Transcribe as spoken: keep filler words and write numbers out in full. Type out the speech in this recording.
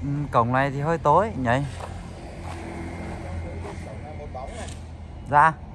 Ừ, cổng này thì hơi tối nhỉ. Một bóng này. Dạ.